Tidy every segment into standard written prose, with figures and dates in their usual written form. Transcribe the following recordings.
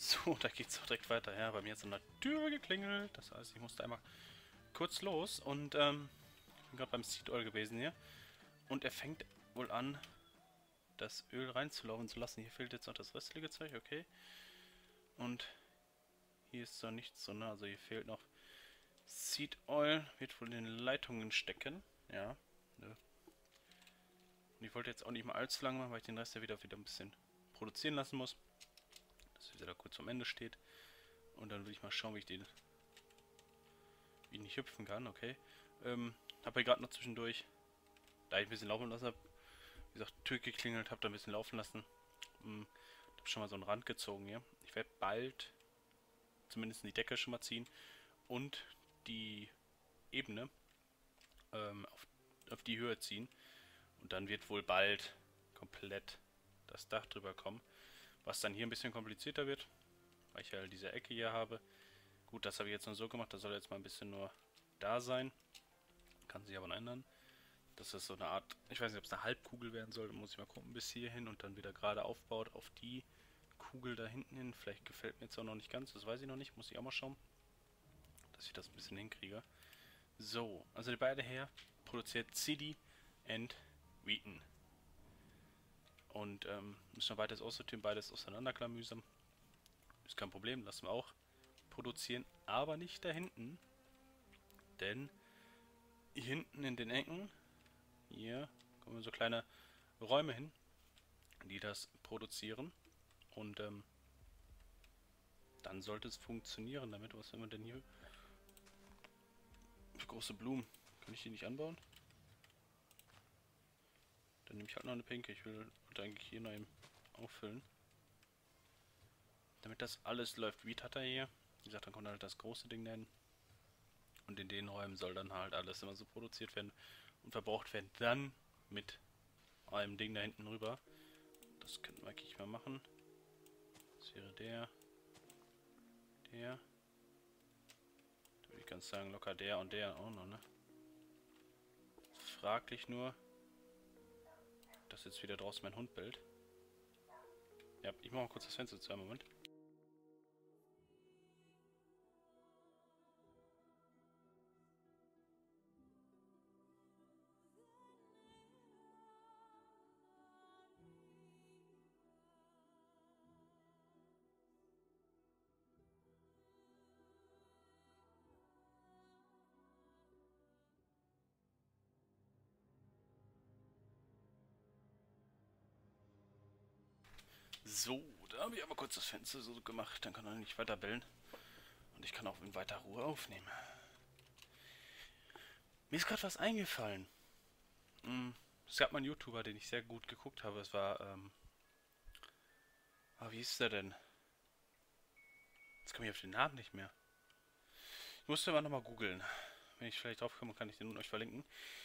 So, da geht's auch direkt weiter. Ja, bei mir ist an der Tür geklingelt. Das heißt, ich musste einmal kurz los und ich bin gerade beim Seed Oil gewesen hier. Und er fängt wohl an, das Öl reinzulaufen zu lassen. Hier fehlt jetzt noch das restliche Zeug, okay. Und hier ist so nichts so, ne? Also hier fehlt noch Seed Oil, wird wohl in den Leitungen stecken. Ja. Ne. Und ich wollte jetzt auch nicht mal allzu lange machen, weil ich den Rest ja wieder ein bisschen produzieren lassen muss. Dass er da kurz am Ende steht. Und dann will ich mal schauen, wie ich nicht hüpfen kann, okay. Habe hier gerade noch zwischendurch, da ich ein bisschen laufen lassen habe, wie gesagt, Tür geklingelt, habe da ein bisschen laufen lassen. Habe schon mal so einen Rand gezogen hier. Ich werde bald zumindest die Decke schon mal ziehen und die Ebene auf die Höhe ziehen. Und dann wird wohl bald komplett das Dach drüber kommen. Was dann hier ein bisschen komplizierter wird, weil ich ja halt diese Ecke hier habe. Gut, das habe ich jetzt nur so gemacht, das soll jetzt mal ein bisschen nur da sein. Kann sich aber noch ändern. Das ist so eine Art, ich weiß nicht, ob es eine Halbkugel werden soll, muss ich mal gucken, bis hierhin und dann wieder gerade aufbaut auf die Kugel da hinten hin. Vielleicht gefällt mir jetzt auch noch nicht ganz, das weiß ich noch nicht, muss ich auch mal schauen, dass ich das ein bisschen hinkriege. So, also die beide her produziert CD and Wheaton. Und müssen wir beides aussortieren, beides auseinanderklamüsern. Ist kein Problem, lassen wir auch produzieren, aber nicht da hinten. Denn hier hinten in den Ecken, hier kommen so kleine Räume hin, die das produzieren. Und dann sollte es funktionieren damit. Was haben wir denn hier für große Blumen? Kann ich die nicht anbauen? Dann nehme ich halt noch eine pinke. Ich will eigentlich hier noch eben auffüllen. Damit das alles läuft. Wie hat er hier? Wie gesagt, dann kommt halt das große Ding dahin. Und in den Räumen soll dann halt alles immer so produziert werden und verbraucht werden. Dann mit einem Ding da hinten rüber. Das könnten wir eigentlich mal machen. Das wäre der. Der. Da würde ich ganz sagen, locker der und der auch noch, ne? Fraglich nur, dass jetzt wieder draußen mein Hund bellt. Ja, ich mache mal kurz das Fenster zu, einen Moment. So, da habe ich aber kurz das Fenster so gemacht, dann kann er nicht weiter bellen. Und ich kann auch in weiter Ruhe aufnehmen. Mir ist gerade was eingefallen. Es gab mal einen YouTuber, den ich sehr gut geguckt habe. Es war, wie hieß der denn? Jetzt komme ich auf den Namen nicht mehr. Ich musste aber nochmal googeln. Wenn ich vielleicht drauf komme, kann ich den unten euch verlinken.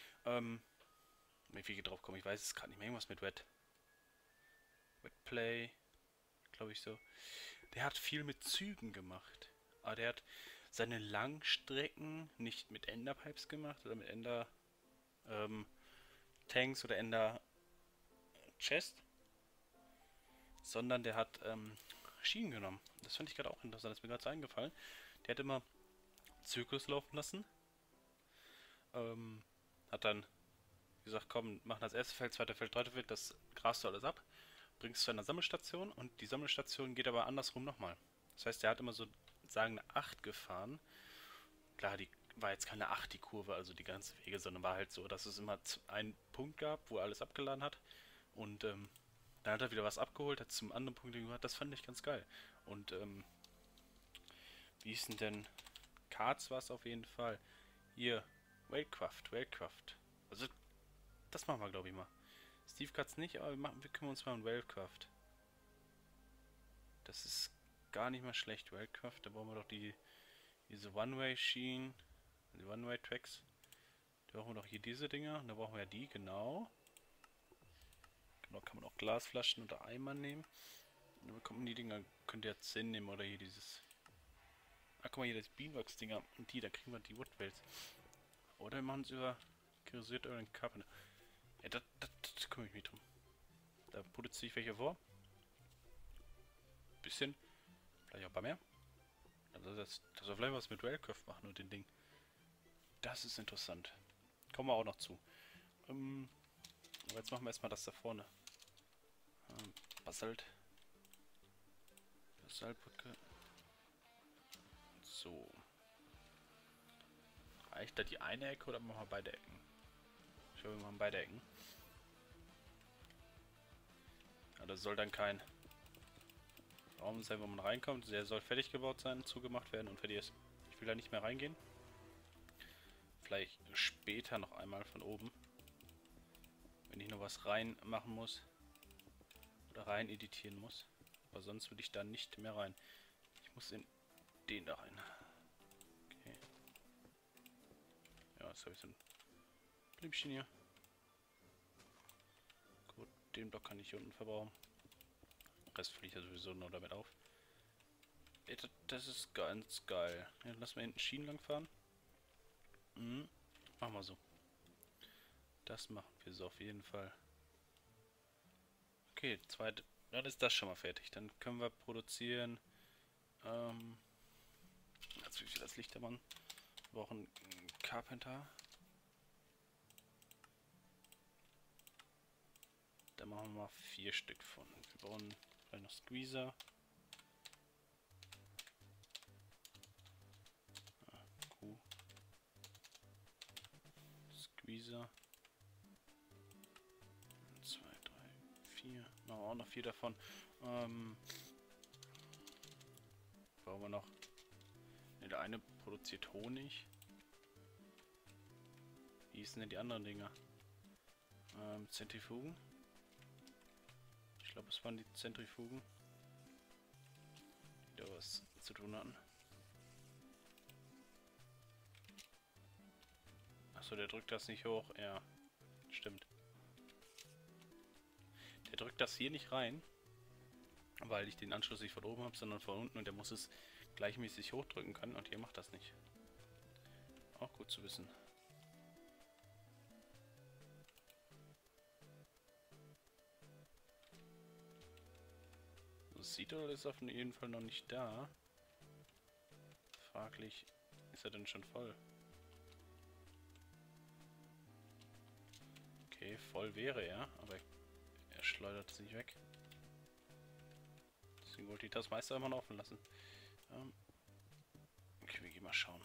Wie viel drauf komme, ich weiß es gerade nicht mehr. Irgendwas mit Wetplay, glaube ich so. Der hat viel mit Zügen gemacht. Aber der hat seine Langstrecken nicht mit Enderpipes gemacht oder mit Ender Tanks oder Ender Chest, sondern der hat Schienen genommen. Das fand ich gerade auch interessant, das ist mir gerade so eingefallen. Der hat immer Zyklus laufen lassen. Hat dann gesagt, komm, machen das erste Feld, zweite Feld, dritte Feld, das grast du alles ab, bringst zu einer Sammelstation und die Sammelstation geht aber andersrum nochmal. Das heißt, der hat immer so, sagen, eine 8 gefahren. Klar, die war jetzt keine 8 die Kurve, also die ganze Wege, sondern war halt so, dass es immer einen Punkt gab, wo er alles abgeladen hat. Und dann hat er wieder was abgeholt, hat zum anderen Punkt gehört. Das fand ich ganz geil. Und wie hieß denn Karts war es auf jeden Fall. Hier, Wildcraft. Also, das machen wir, glaube ich, mal. Steve Cuts nicht, aber wir kümmern uns mal um Wildcraft. Das ist gar nicht mal schlecht, Wildcraft. Da brauchen wir doch diese One-Way-Schienen, die One-Way-Tracks. Da brauchen wir doch hier diese Dinger. Und da brauchen wir ja die, genau. Genau, kann man auch Glasflaschen oder Eimer nehmen. Und dann bekommt man die Dinger, könnt ihr jetzt Sinn nehmen oder hier dieses. Guck mal hier, das Beanworks-Dinger. Und die, da kriegen wir die Woodwells. Oder wir machen es über Kerosiert euren Carpenter. Ja, das kümmere ich mich drum. Da produziere ich welche vor. Bisschen Vielleicht auch ein paar mehr. Also das wir vielleicht was mit Railcraft machen und den Ding. Das ist interessant. Kommen wir auch noch zu. Aber jetzt machen wir erstmal das da vorne. Basalt. Basaltbrücke. So. Reicht da die eine Ecke oder machen wir beide Ecken? Ich glaube, wir machen beide Ecken. Ja, das soll dann kein Raum sein, wo man reinkommt. Der soll fertig gebaut sein, zugemacht werden und fertig ist. Ich will da nicht mehr reingehen. Vielleicht später noch einmal von oben. Wenn ich noch was rein machen muss. Oder rein editieren muss. Aber sonst will ich da nicht mehr rein. Ich muss in den da rein. Okay. Ja, jetzt habe ich so ein Blümchen hier. Gut, den Block kann ich hier unten verbrauchen. Den Rest fliegt ja sowieso nur damit auf. Das ist ganz geil. Ja, lassen wir hinten Schienen lang fahren. Machen wir so. Das machen wir so auf jeden Fall. Okay, zweite. Dann ist das schon mal fertig. Dann können wir produzieren. Jetzt will ich das Licht machen. Wir brauchen einen Carpenter. Da machen wir mal 4 Stück von. Wir brauchen vielleicht noch Squeezer. Squeezer. 2, 3, 4. Machen wir auch noch 4 davon. Brauchen wir noch. Ne, der eine produziert Honig. Wie hießen denn die anderen Dinger? Zentrifugen. Ich glaube, es waren die Zentrifugen, die da was zu tun hatten. Achso, der drückt das nicht hoch. Ja, stimmt. Der drückt das hier nicht rein, weil ich den Anschluss nicht von oben habe, sondern von unten und der muss es gleichmäßig hochdrücken können und hier macht das nicht. Auch gut zu wissen. Das sieht er, ist auf jeden Fall noch nicht da. Fraglich, ist er denn schon voll? Okay, voll wäre er, aber er schleudert sich weg. Deswegen wollte ich das meiste immer noch offen lassen. Okay, wir gehen mal schauen.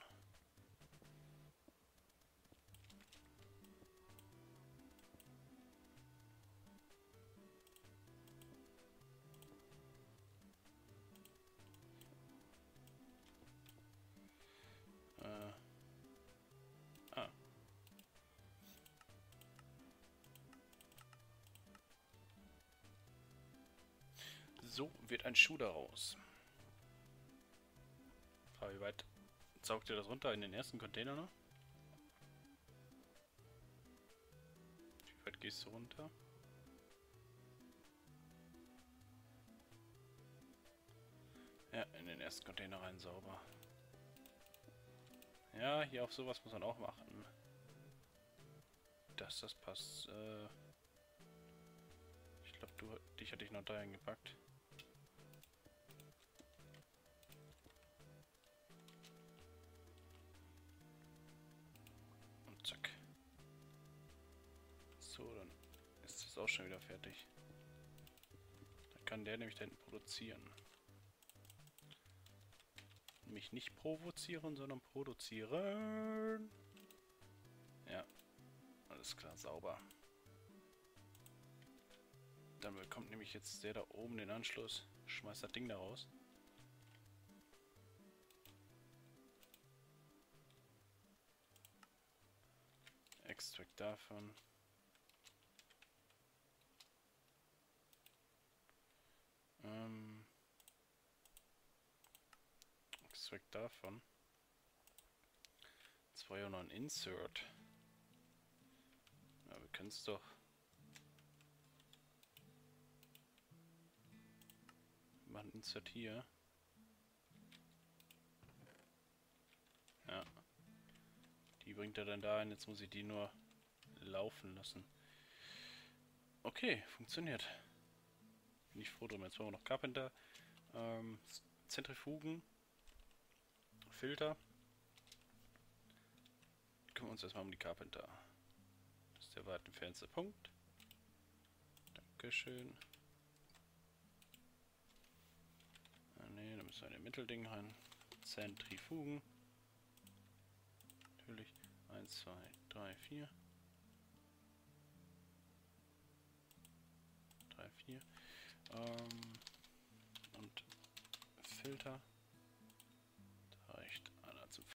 So wird ein Schuh daraus. Wie weit saugt ihr das runter in den ersten Container noch? Wie weit gehst du runter? Ja, in den ersten Container rein, sauber. Ja, hier auf sowas muss man auch achten. Dass das passt. Ich glaube, dich hatte ich noch dahin gepackt. Und zack. So, dann ist das auch schon wieder fertig. Dann kann der nämlich da hinten produzieren. Nämlich nicht provozieren, sondern produzieren. Ja, alles klar, sauber. Dann bekommt nämlich jetzt der da oben den Anschluss. Schmeißt das Ding da raus. Extract davon. Extract davon. 209 Insert. Ja, wir können es doch. Wir machen Insert hier. Ja. Die bringt er dann dahin. Jetzt muss ich die nur laufen lassen. Okay, funktioniert. Bin ich froh drum. Jetzt brauchen wir noch Carpenter. Zentrifugen. Filter. Kümmern wir uns erstmal um die Carpenter. Das ist der weit entfernte Punkt. Dankeschön. Ne, da müssen wir in den Mittelding rein. Zentrifugen. Natürlich. 1, 2, 3, 4. 3, 4. Und Filter.